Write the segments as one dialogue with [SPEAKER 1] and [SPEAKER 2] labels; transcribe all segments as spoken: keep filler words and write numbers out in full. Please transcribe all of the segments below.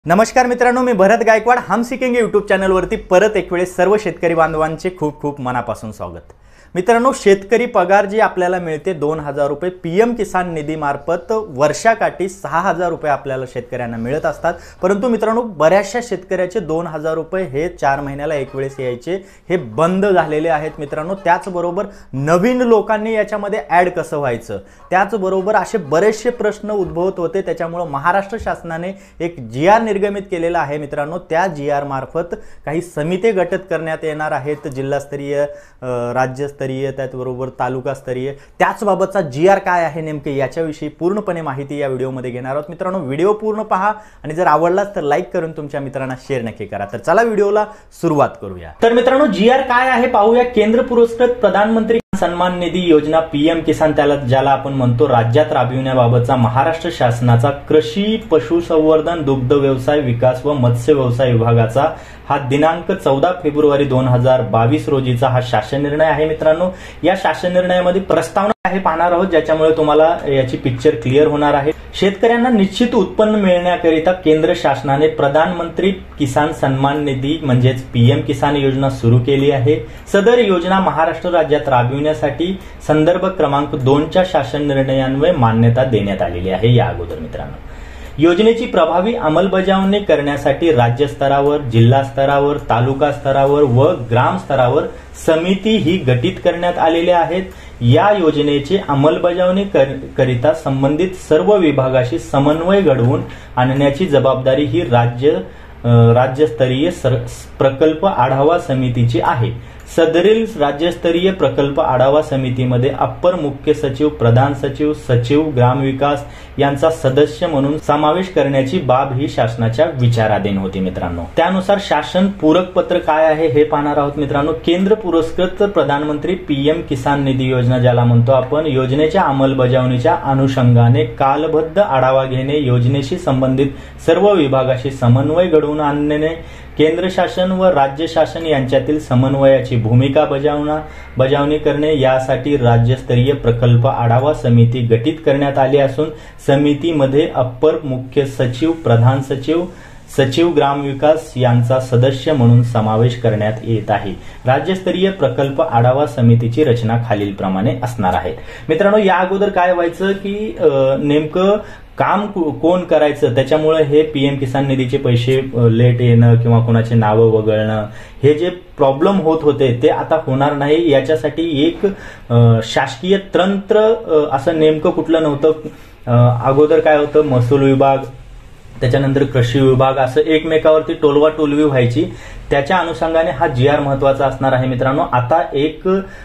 [SPEAKER 1] नमस्कार मित्रांनो, मी भरत गायकवाड हम सीखेंगे यूट्यूब चॅनलवरती परत एक वेळेस सर्व शेतकरी बांधवांचे खूप खूप मनापासून स्वागत। मित्रांनो, शेतकरी पगार जी आपल्याला मिळते दोन हजार रुपये पीएम किसान निधी मार्फत वर्षाकाठी सहा हजार रुपये आपल्याला शेतकऱ्यांना मिळत असतात। परंतु मित्रांनो, बऱ्याचशा शेतकऱ्याचे दोन हजार रुपये हे चार महिन्याला एक वेळेस यायचे हे बंद झालेले आहेत मित्रांनो। त्याचबरोबर नवीन लोकांनी याच्यामध्ये ॲड कसं व्हायचं, त्याचबरोबर असे बरेचसे प्रश्न उद्भवत होते। त्याच्यामुळे महाराष्ट्र शासनाने एक जी आर निर्गमित केलेला आहे मित्रांनो। त्या जी आर मार्फत काही समिती गठीत करण्यात येणार आहेत, जिल्हास्तरीय, राज्यस्तरीय, त्याचबरोबर तालुकास्तरीय। त्याचबाबतचा जी आर काय आहे नेमके याच्याविषयी पूर्णपणे माहिती या व्हिडिओमध्ये घेणार आहोत मित्रांनो। व्हिडिओ पूर्ण पहा आणि जर आवडलाच तर लाईक करून तुमच्या मित्रांना शेअर नक्की करा। तर चला व्हिडिओला सुरुवात करूया। तर मित्रांनो, जी आर काय आहे पाहूया। केंद्र पुरस्कृत प्रधानमंत्री सन्मान निधी योजना पीएम किसान, त्याला ज्याला आपण म्हणतो, राज्यात राबविण्याबाबतचा महाराष्ट्र शासनाचा कृषी, पशुसंवर्धन, दुग्ध व्यवसाय विकास व मत्स्य व्यवसाय विभागाचा हा दिनांक चौदा फेब्रुवारी दोन हजार बावीस रोजीचा हा शासन निर्णय आहे मित्रांनो। या शासन निर्णयामध्ये प्रस्तावना आहे पाहणार आहोत, ज्याच्यामुळे तुम्हाला याची पिक्चर क्लिअर होणार आहे। शेतकऱ्यांना निश्चित उत्पन्न मिळण्याकरिता केंद्र शासनाने प्रधानमंत्री किसान सन्मान निधी म्हणजेच पीएम किसान योजना सुरू केली आहे। सदर योजना महाराष्ट्र राज्यात राबविण्यासाठी संदर्भ क्रमांक दोनच्या शासन निर्णयान्वये मान्यता देण्यात आलेली आहे। या अगोदर मित्रांनो, योजनेची प्रभावी अंमलबजावणी करण्यासाठी राज्य स्तरावर, जिल्हा स्तरावर, तालुका स्तरावर व ग्राम स्तरावर समिती ही गठीत करण्यात आलेल्या आहेत। या योजनेची अंमलबजावणी करिता संबंधित सर्व विभागाशी समन्वय घडवून आणण्याची जबाबदारी ही राज्य राज्यस्तरीय प्रकल्प आढावा समितीची आहे। सदरील राज्यस्तरीय प्रकल्प आढावा समितीमध्ये अप्पर मुख्य सचिव, प्रधान सचिव, सचिव ग्रामविकास यांचा सदस्य म्हणून समावेश करण्याची बाब ही शासनाच्या विचाराधीन होती मित्रांनो। त्यानुसार शासन पूरक पत्र काय आहे हे पाहणार आहोत मित्रांनो। केंद्र पुरस्कृत प्रधानमंत्री पीएम किसान निधी योजना ज्याला म्हणतो आपण, योजनेच्या अंमलबजावणीच्या अनुषंगाने कालबद्ध आढावा घेणे, योजनेशी संबंधित सर्व विभागाशी समन्वय घडवून आणणे, केंद्र शासन व राज्य शासन यांच्यातील समन्वयाची भूमिका बजावणा बजावणी करणे, यासाठी राज्यस्तरीय प्रकल्प आढावा समिती गठीत करण्यात आली असून समितीमध्ये अप्पर मुख्य सचिव, प्रधान सचिव, सचिव ग्रामविकास यांचा सदस्य म्हणून समावेश करण्यात येत आहे। राज्यस्तरीय प्रकल्प आढावा समितीची रचना खालील प्रमाणे असणार आहे मित्रांनो। या अगोदर काय व्हायचं की नेमकं काम कोण करायचं, त्याच्यामुळे हे पीएम किसान निधीचे पैसे लेट येणं किंवा कोणाचे नावं वगळणं हे जे प्रॉब्लेम होत होते ते आता होणार नाही। याच्यासाठी एक शासकीय तंत्र असं नेमकं कुठलं नव्हतं। अगोदर काय होतं, महसूल विभाग, त्याच्यानंतर कृषी विभाग, असं एकमेकावरती टोलवा टोलवी व्हायची। त्याच्या अनुषंगाने हा जी आर महत्वाचा असणार आहे मित्रांनो। आता एक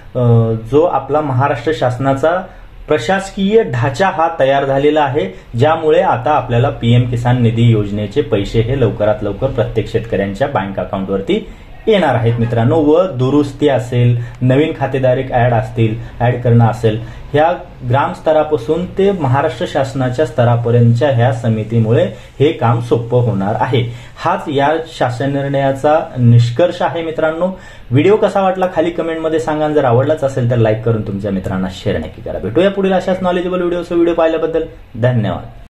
[SPEAKER 1] जो आपला महाराष्ट्र शासनाचा प्रशासकीय ढाचा हा तयार झालेला आहे, ज्यामुळे आता आपल्याला पीएम किसान निधी योजनेचे पैसे हे लवकरात लवकर प्रत्येक शेतकऱ्यांच्या बँक अकाउंटवरती येणार आहेत मित्रांनो। व दुरुस्ती असेल, नवीन खातेदार ऍड असतील, ऍड करणं असेल, ह्या ग्राम स्तरापासून ते महाराष्ट्र शासनाच्या स्तरापर्यंतच्या ह्या समितीमुळे हे काम सोपं होणार आहे। हाच या शासन निर्णयाचा निष्कर्ष आहे मित्रांनो। व्हिडिओ कसा वाटला खाली कमेंटमध्ये सांगा। जर आवडलाच असेल तर लाईक करून तुमच्या मित्रांना शेअर नक्की करा। भेटूया पुढील अशाच नॉलेजेबल व्हिडिओ व्हिडिओ पाहिल्याबद्दल धन्यवाद।